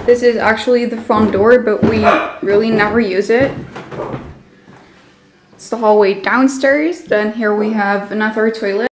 This is actually the front door, but we really never use it. It's the hallway downstairs. Then here we have another toilet.